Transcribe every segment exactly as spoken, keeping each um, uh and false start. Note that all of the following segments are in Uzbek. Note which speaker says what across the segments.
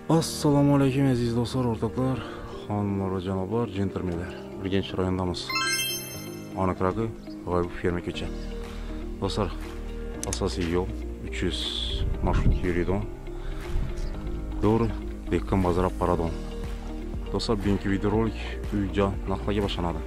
Speaker 1: Assalomu alaykum aziz do'stlar, o'rtoqlar, xonimlar va janoblar, jentelmenlar. Urganch rayonidamiz. Aniqrog'i G'oyibov ferma ko'cha. Do'stlar, asosiy yo'l uch yuz marshrut yuradi. To'g'ri, Dehqon bozori paradon. Do'stlar, bugungi videorolik uy-joy narxlarga boshlanadi.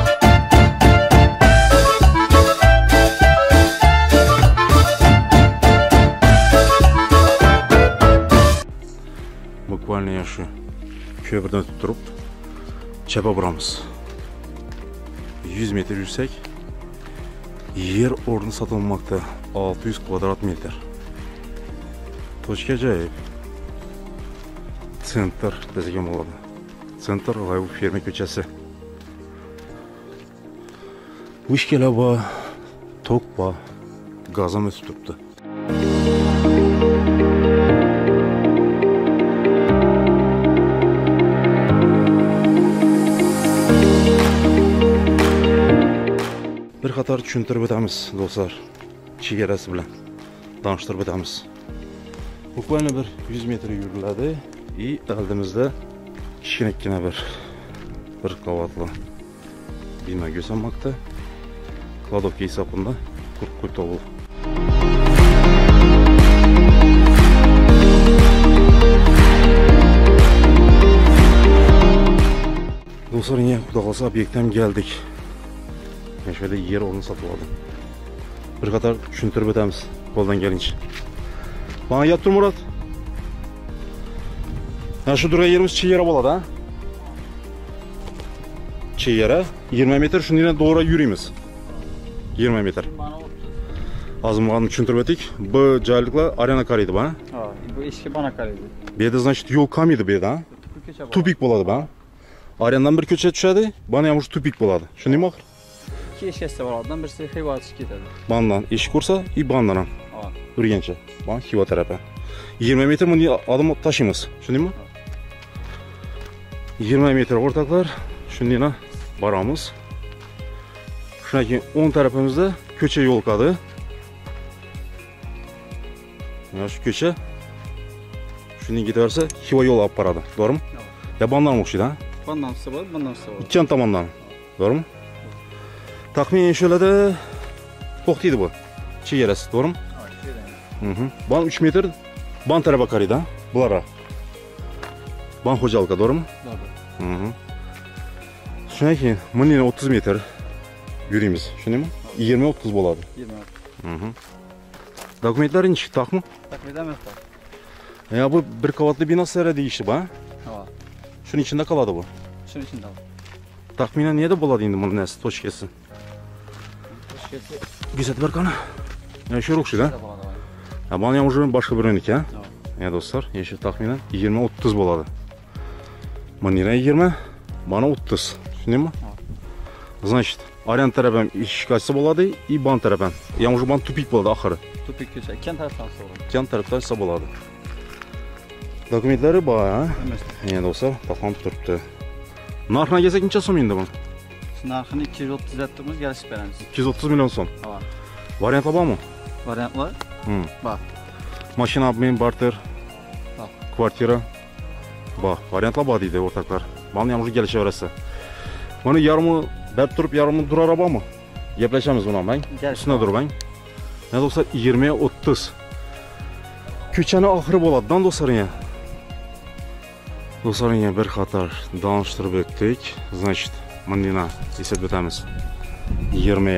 Speaker 1: Bukvalno shu ko'prdan turib chapa boramiz. yuz metr yursak, yer o'rni sotilmoqda olti yuz kvadrat metr. Toshka ajoyib. Sentr desak ham bo'ladi. Sentr G'oyibov ferma ko'chasi. Vishkalar bor, tok bor, gazam o'tib turibdi. Bir qator tushuntirib o'tamiz do'stlar, chegarasi bilan tanishtirib o'tamiz. Bukvalno bir yuz metr yuriladi и oldimizda kichkina bir bir qavatli bino ko'rsanmoqda. Kladovka hisobida qirq qo'y. Do'stlar, yine xudo xolsa obyektdan keldik. Ben şöyle yer onu satın aldım. Bir kadar tushuntirib o'tamiz qo'ldan kelincha. Bana yap tur Murat. Ha, shu turgan yerimiz chegara bo'ladi, ha? Chegara yigirma metr, shundan to'g'ri yurimiz. yigirma metr. Hozir bana tushuntirib o'tdik. Bu joyliklar arena qaraydi, ha? Ha, bu eski bana qaraydi. Bu yerda значит yo'l kam edi bu yerda, ha? Tupik bo'ladi, ha? Arenadan bir ko'cha tushadi, bana ham shu tupik bo'ladi. Shundaymi axir? İki eşkesi var oradan, birisi Xiva atışık etedi. Bandan eşik kursa, iyi bandan ham. Urgancha. Ban Xiva tarafı. yigirma metr bunu adım taşıyımız. Şunu mu? yigirma metr ortaklar. Şunu baramız. Şunaki on tarafımızda köçe yol kadı. Ya şu köçe. Şunu giderse Xiva yol alıp paradı. Doğru mu? Ya bandan mı ha? Bandan var, bandan var. İki tamandan. Doğru mu? Tahminen şöyle de to'xtaydi bu. Chegarasi, to'g'rimi? Ha, hı. Ban uch metr ban tarafa qaraydi, ha? Bulara. Ban xo'jalika, to'g'rimi? To'g'ri. Hı. Shundan keyin ming o'ttiz metr yurimiz, shundaymi? yigirma o'ttiz bo'ladi. yigirma. Hı. Dokumentlar nechta taqmi? Dokumentlar emas. Ya bu bir qavatli bino sara deyishdi, ha? Ha. Shuning ichida qoladi bu. Shuning ichida. Tahminen neydi bo'ladi endi bunun nasi tochkasi? Güzel bir kanı. Ya şu rukşu da. Ya bana ya уже başka bir örnek ya. Ya dostlar, yeşil tahminen yigirma o'ttiz bo'ladi. Bana yigirma, bana o'ttiz. Şimdi mi? Значит, arena tarafım iş kaçsa bo'ladi, и ban tarafım. Ya уже ban tupik bo'ladi axırı. Tupik köşe. Kendi taraftan sonra. Kendi taraftan ise bo'ladi. Dokumentleri bor, ha? Ya dostlar, bakalım turibdi. Narxına gelsek necha so'm endi bu? Narxini ikki yuz o'ttiz aytdimiz, kelishib beramiz. ikki yuz o'ttiz million so'm. Ha. Variant bormi? Variant bor. Hı. Bor. Mashina obmen, barter. Bor. Kvartira. Bor. Variantlar bor deydi o'rtoqlar. Mana ham kelishaverasa. Mana yarmi berib turib, yarmi durar bormi? Gaplashamiz buni ham, bang. Ustuna turib, bang. Ne dostlar, yigirma o'ttiz. Ko'chani oxiri bo'ladi-dan do'stlar ya. Do'stlarimga bir qator tanishtirib o'tdik. Значит, mandina eslatib o'tamiz. yigirma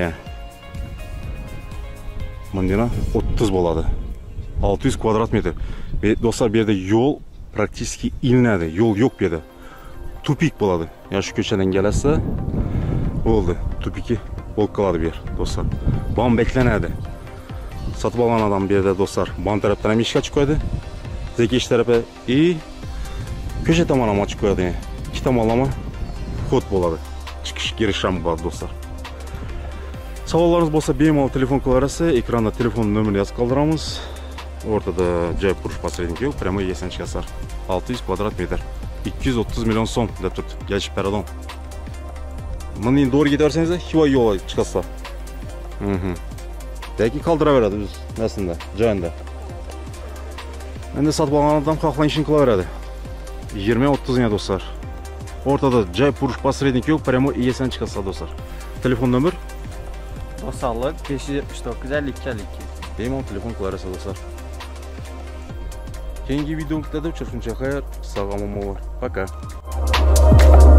Speaker 1: mandina o'ttiz bo'ladi. olti yuz kvadrat metr. Do'stlar, bu yerda yo'l praktически ilinadi. Yo'l yo'q bu yerda. Tupik bo'ladi. Ya shu ko'chadan kelasa bo'ldi. Tupiki bo'lib qoladi bu yer, do'stlar. Ban beklanadi. Sotib olgan odam bu yerda do'stlar, ban tarafdan ham eshik ochib qo'ydi. Zekish tarafi и köşe tomon ham ochib qo'yadi. İki tomonlama kod bo'ladi. Chiqish girish ham bor do'stlar. Savollarınız bo'lsa bemalol telefon qilaverasiz. Ekranda telefon nomerini yozib qoldiramiz. O'rtada joy qurish посредник yo'q, прямо yesang chiqasizlar. olti yuz kvadrat metr. ikki yuz o'ttiz million so'm deb turibdi. Kelishib paradon. Buni endi to'g'ri ketaversangiz, Xiva yo'li chiqasizlar. Mhm. Belki kaldıraveradi biz aslında joyunda. Endi sotib olgan odam xohlagan ishini qilaveradi. yigirma o'ttiz nya do'stlar. O'rtada joy purish посредник yo'q, prямо iyasidan chiqasa do'stlar. Telefon nomer
Speaker 2: to'qsonlik besh yuz yetmish to'qqiz ellik ikki ellik ikki.
Speaker 1: bemalol telefon qilarasiz do'stlar. Keyingi videolarda uchrashguncha xayr, sog' omon bo'ling. Пока.